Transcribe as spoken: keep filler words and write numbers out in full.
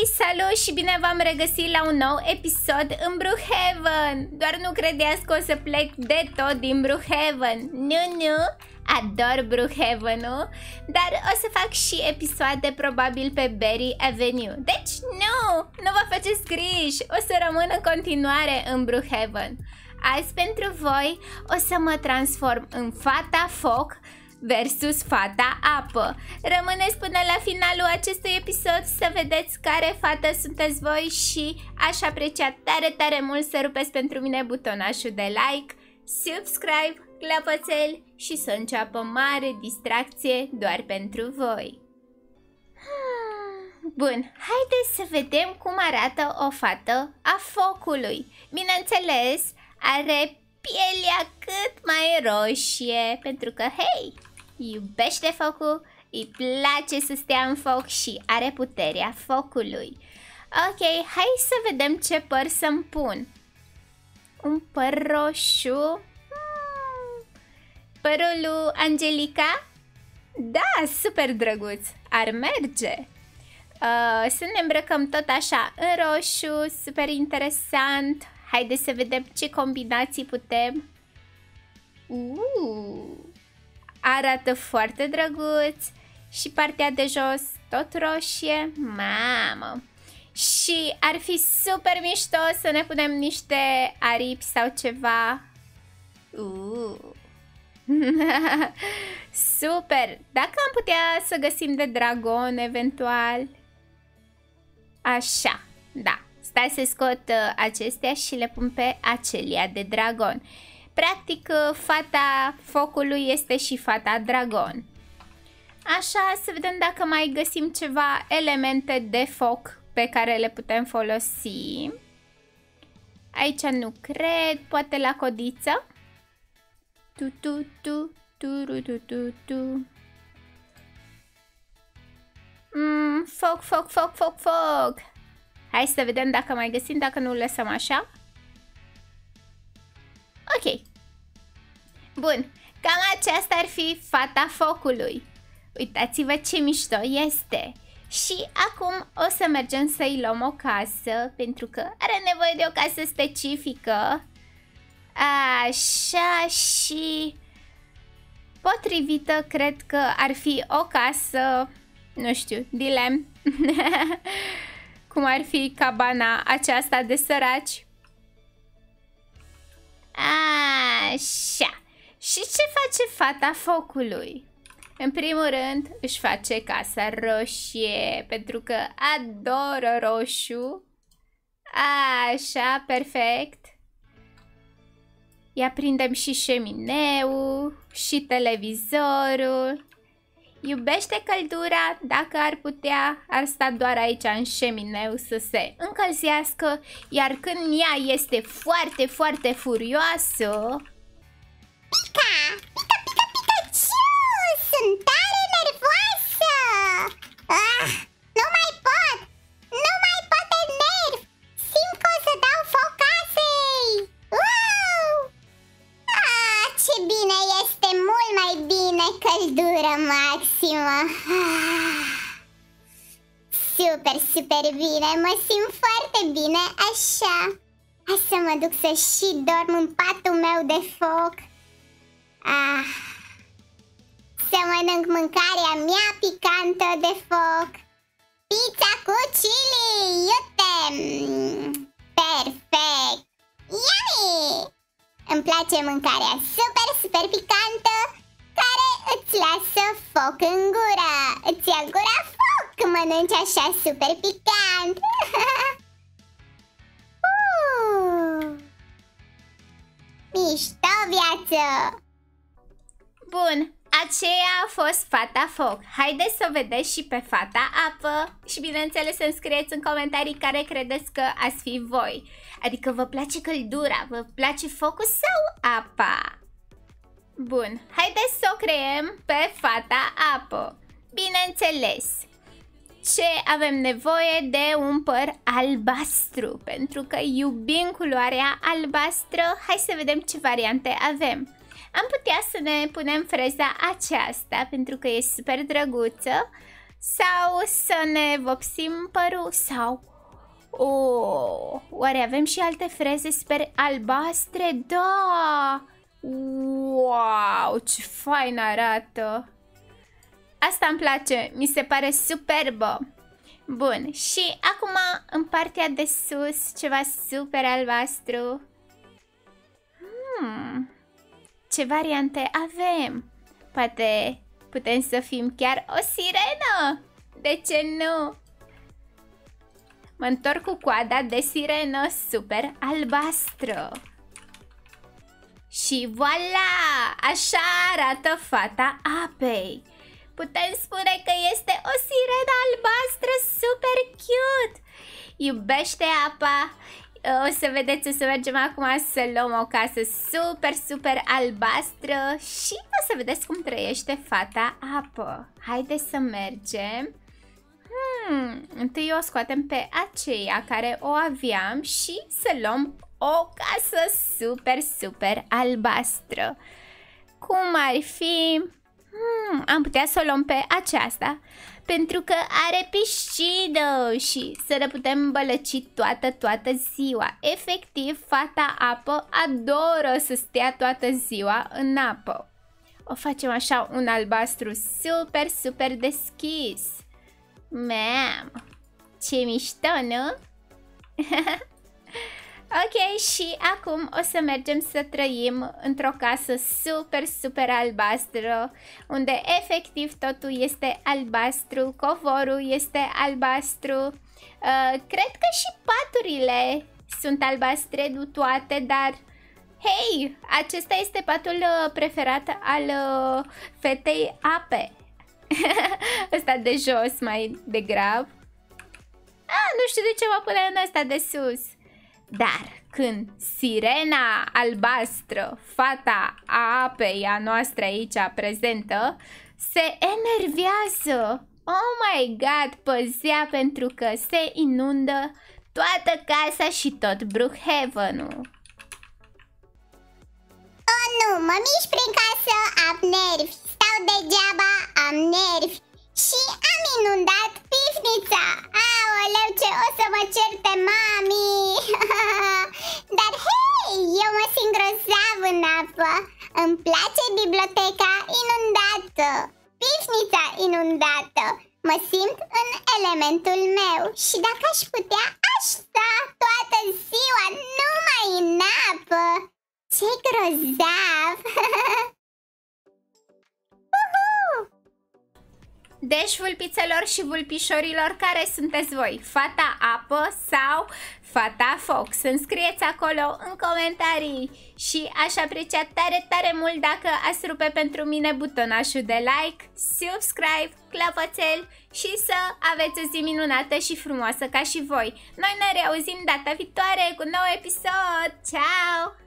Salut și bine v-am regăsit la un nou episod în Brookhaven. Doar nu credeați că o să plec de tot din Brookhaven. Nu, nu, ador Brookhaven-ul, dar o să fac și episoade probabil pe Berry Avenue. Deci nu, nu vă faceți griji, o să rămân în continuare în Brookhaven. Azi pentru voi o să mă transform în fata foc versus fata apă. Rămâneți până la finalul acestui episod să vedeți care fată sunteți voi și aș aprecia tare, tare mult să rupeți pentru mine butonașul de like, subscribe, clopoțel și să înceapă mare distracție doar pentru voi. Bun, haideți să vedem cum arată o fată a focului. Bineînțeles, are pielea cât mai roșie, pentru că, hei, iubește focul, îi place să stea în foc și are puterea focului. Ok, hai să vedem ce păr să-mi pun. Un păr roșu. Hmm. Părul lui Angelica? Da, super drăguț, ar merge. Uh, să ne îmbrăcăm tot așa în roșu, super interesant. Haideți să vedem ce combinații putem. Uh, arată foarte drăguț. Și partea de jos tot roșie. Mamă! Și ar fi super mișto să ne punem niște aripi sau ceva. Uh. Super! Dacă am putea să găsim de dragon eventual. Așa, da. Stai să scot uh, acestea și le pun pe acelea de dragon. Practic, uh, fata focului este și fata dragon. Așa, să vedem dacă mai găsim ceva elemente de foc pe care le putem folosi. Aici nu cred, poate la codiță. Tu, tu, tu, tu, tu, tu, tu, tu. Mm, foc, foc, foc, foc, foc. Hai să vedem dacă mai găsim, dacă nu lăsăm așa. Ok. Bun, cam aceasta ar fi fata focului. Uitați-vă ce mișto este. Și acum o să mergem să-i luăm o casă, pentru că are nevoie de o casă specifică. Așa, și potrivită cred că ar fi o casă, nu știu, de lemn. Cum ar fi cabana aceasta de săraci. Așa. Și ce face fata focului? În primul rând își face casa roșie, pentru că adoră roșu. Așa, perfect. Ia prindem și șemineul și televizorul. Iubește căldura, dacă ar putea, ar sta doar aici în șemineu să se încălzească, iar când ea este foarte, foarte furioasă... Pica! Pica, pica, Pikachu! Sunt tare nervoasă! Ah, nu mai pot! Nu mai pot de nerv! Simt că o să dau foc casei! Wow! Ah, ce bine este! Mult mai bine! Căldură maximă! Ah, super, super bine! Mă simt foarte bine așa! Hai să mă duc să și dorm în patul meu de foc! Ah, să mănânc mâncarea mea picantă de foc. Pizza cu chili, iute! Perfect! Yummy! Îmi place mâncarea super, super picantă, care îți lasă foc în gură. Îți ia gura foc când mănânci așa super picant. uh, Mișto viață! Bun, aceea a fost fata foc. Haideți să o vedeți și pe fata apă. Și bineînțeles să-mi scrieți în comentarii care credeți că ați fi voi. Adică vă place căldura, vă place focul sau apa? Bun, haideți să o creăm pe fata apă. Bineînțeles, ce avem nevoie de un păr albastru, pentru că iubim culoarea albastră. Hai să vedem ce variante avem. Am putea să ne punem freza aceasta, pentru că e super drăguță. Sau să ne vopsim părul? Sau... Oh, oare avem și alte freze super albastre? Da! Wow, ce fain arată! Asta îmi place, mi se pare superbă! Bun, și acum în partea de sus ceva super albastru. Hmm, ce variante avem? Poate putem să fim chiar o sirenă? De ce nu? Mă întorc cu coada de sirenă super albastră. Și voilà! Așa arată fata apei. Putem spune că este o sirenă albastră super cute. Iubește apa. O să vedeți, o să mergem acum să luăm o casă super, super albastră și o să vedeți cum trăiește fata apă. Haideți să mergem. Hmm, întâi o scoatem pe aceea care o aveam și să luăm o casă super, super albastră. Cum ar fi... Hmm, am putea să o luăm pe aceasta pentru că are piscină și să ne putem bălăci toată, toată ziua. Efectiv, fata apă adoră să stea toată ziua în apă. O facem așa un albastru super, super deschis. Mam, ce mișto, nu? Ok, și acum o să mergem să trăim într-o casă super, super albastră, unde efectiv totul este albastru, covorul este albastru, uh, cred că și paturile sunt albastre, nu toate, dar hei, acesta este patul preferat al uh, fetei ape. Ăsta de jos mai degrab. Ah, nu știu de ce mă pune în ăsta de sus. Dar când sirena albastră, fata a apei a noastră aici prezentă, se enervează. Oh my god, păzea pentru că se inundă toată casa și tot Brookhaven-ul. Oh nu, mă mișc prin casă, am nervi, stau degeaba, am nervi și am inundat pivnița. Aoleu, ce o să mă certe mami. Dar hei, eu mă simt grozav în apă. Îmi place biblioteca inundată, pivnița inundată. Mă simt în elementul meu și dacă aș putea, aș sta toată ziua numai în apă. Ce grozav! Deci, vulpițelor și vulpișorilor, care sunteți voi? Fata apă sau fata foc? Să-mi scrieți acolo în comentarii și aș aprecia tare, tare mult dacă ați rupe pentru mine butonașul de like, subscribe, clopoțel și să aveți o zi minunată și frumoasă ca și voi. Noi ne reauzim data viitoare cu un nou episod. Ciao!